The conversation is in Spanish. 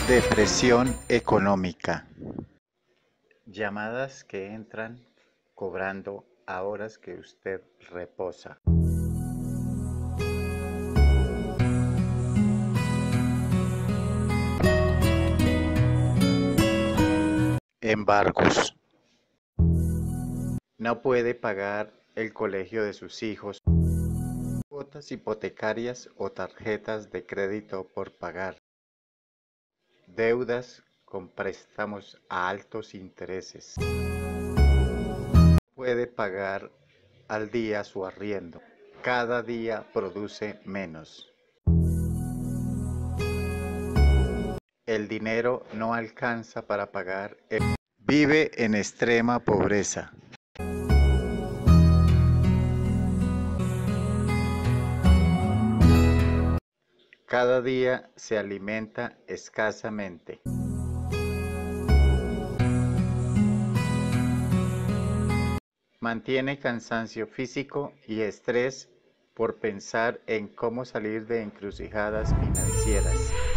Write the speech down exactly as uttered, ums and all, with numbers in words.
Depresión económica. Llamadas que entran cobrando a horas que usted reposa. Embargos. No puede pagar el colegio de sus hijos. Cuotas hipotecarias o tarjetas de crédito por pagar. Deudas con préstamos a altos intereses. No puede pagar al día su arriendo. Cada día produce menos. El dinero no alcanza para pagar. El... Vive en extrema pobreza. Cada día se alimenta escasamente. Mantiene cansancio físico y estrés por pensar en cómo salir de encrucijadas financieras.